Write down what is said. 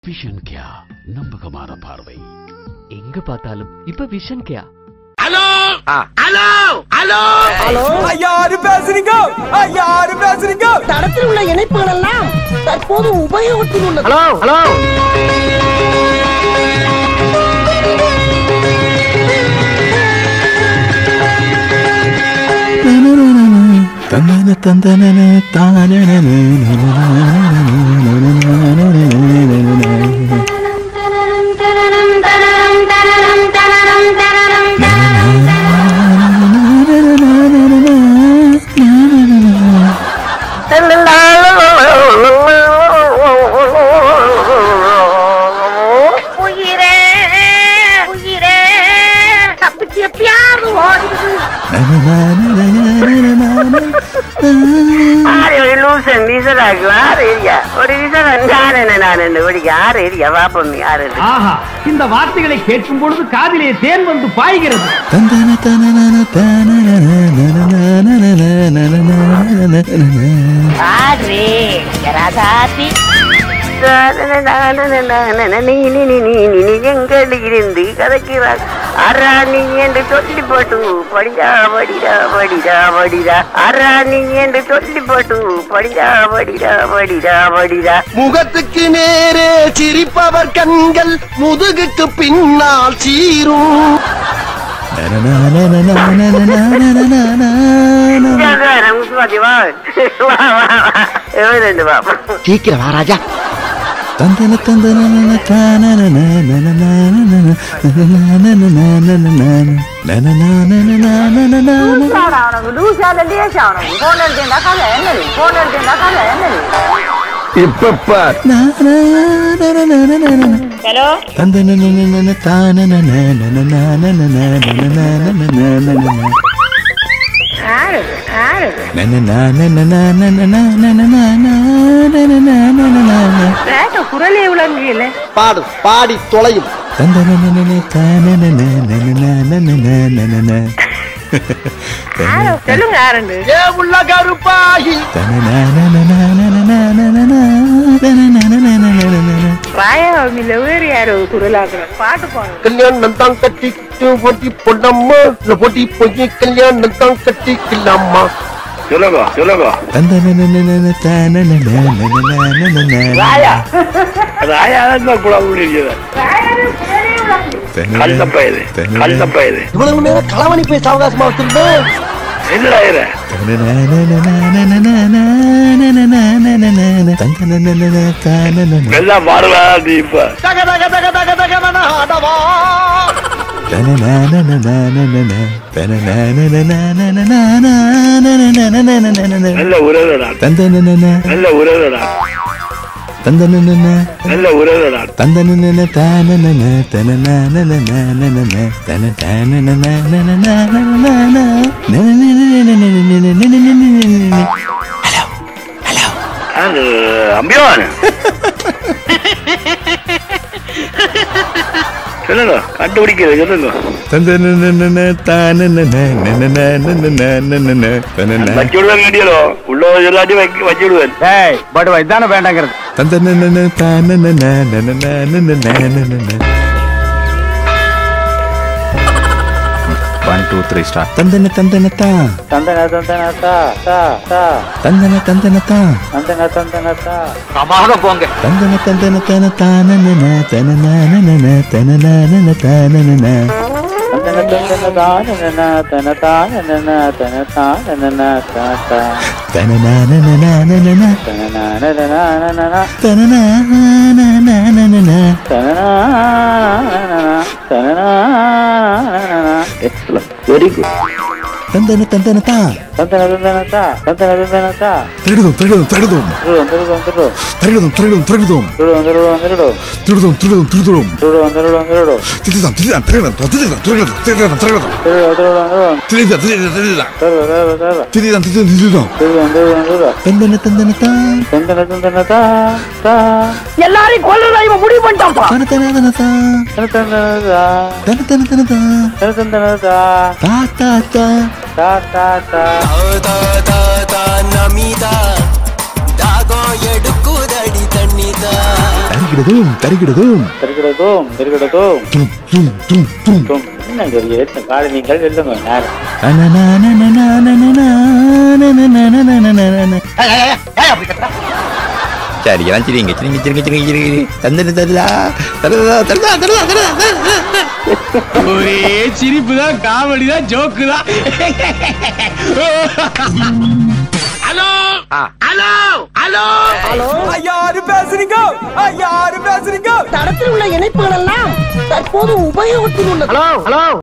Vision கியா நம்பகமான பார்வை. எங்க பார்த்தாலும் இப்ப விஷன் கியா. ஹலோ ஹலோ ஹலோ ஹலோ, யாரு பேசுறீங்க? யாரு பேசுறீங்க? தடத்தில் உள்ள இணைப்புகள் எல்லாம் தற்போது உபயோகத்தில் உள்ளது. ஹலோ ஹலோ தந்தன தந்தன தானன இந்த வார்த்தைகளை கேட்கும் பொழுது காதிலே தேன் வந்து பாய்கிறது. எங்களிருந்து கதைக்கிறார் அராணி என்று சொல்லி போட்டு படிடா படிடா படிடா படிடா அராணி என்று சொல்லி போட்டு படிடா படிடா படிடா படிடா. முகத்துக்கு நேரே சிரிப்பவர் கண்கள் முதுகுக்கு பின்னால் சீரும். சீக்கிரம் வா ராஜா. தந்தன தந்தன ஹலோ தந்தன தான குரலே விளங்குல பாடு பாடி தொலையும். சொல்லுங்க ஆரண்டு. ஏ உள்ள கருப்பாகி ராயாவில வேறு யாரோ குரலாக்குற பாட்டு பாடு. கல்யாணம் தான் கட்டிக்கிட்டு போட்டி பொண்ணம்மா போட்டி போய் கல்யாணம் தான் கட்டிக்கலாமா. சொல்லுங்க சொல்லுங்க. ராயா ராயா கல்ல பயிறு கல்ல பயிறு. இவ்வளவு நேரம் களவணி பேச அவகாசமா வச்சிருந்தேன். எல்லாம் பாடுவா நீ இப்ப. தக தக தக தக தக ஆடவா. நல்ல உறவுடா நல்ல உறவுடா நல்ல உறவுடா. அம்பியான் சொல்லுங்க கண்டுபிடிக்கிறது சொல்லுங்க. வச்சுடுவேன் வீடியோ உள்ள எல்லாத்தையும் வச்சுடுவேன். பட் இதான வேண்டாங்கிறது. One, two, three, start. Tandana tandana ta. தந்தன தந்தன தா தா தா Tandana tandana ta. தந்தன தந்தன தா. சமாக போங்க. Tandana tandana tana tanana tanana tanana tanana. தந்தன தந்தன தானன தன தானன தன தானன தா தா Tanana தனனனனனன tanana தனனனனன. Excellent, very good. tandana tandana ta. தந்தன தந்தன தா தந்தன தந்தன தா. Tridum tridum tridum. திருடும் திருடும் திருடும் Tridum tridum tridum. திருடும் திருடும் திருடும் Tridum tridum tridum. திருடும் திருடும் திருடும் Tridum tridum tridum. Tridum tridum tridum. திருடும் திருடும் திருடும் Tridum tridum tridum. திருடும் திருடும் திருடும் Tridum tridum tridum. திருடும் திருடும் திருடும். Tandana tandana ta. தந்தன தந்தன தா தா. எல்லாரையும் கொல்லுறதா இவன் முடிவு பண்ணிட்டான்ப்பா. Tandana tandana ta. தன தந்தன தா Tandana tandana ta. தன தந்தன தா Ta ta ta. தா தா தா. தா தா தா நமீதா தாகோ எடுக்குதடி தண்ணிதா. தரிகிடதும் தரிகிடதும் திருக்கிடதும் திருக்கிடதும் தும் தும் தும் தும் என்ன சொல்லிய காலை நீங்கள் சொல்லுங்க யாரு சரி எல்லாம் சிரிங்க சிரிங்க சிரிங்க சிரிங்க சிரிங்க தந்தன தரலா தரலா தரலா தரலா தரலா ஒரே சிரிப்பு தான், காமெடி தான், ஜோக்கு தான். ஹலோ ஹலோ ஹலோ ஹலோ யாரு பேசுறீங்க? யாரு பேசுறீங்க? தடத்தில் உள்ள இணைப்புகள் எல்லாம் தற்போது உபயோகத்தில் உள்ளது. Hello hello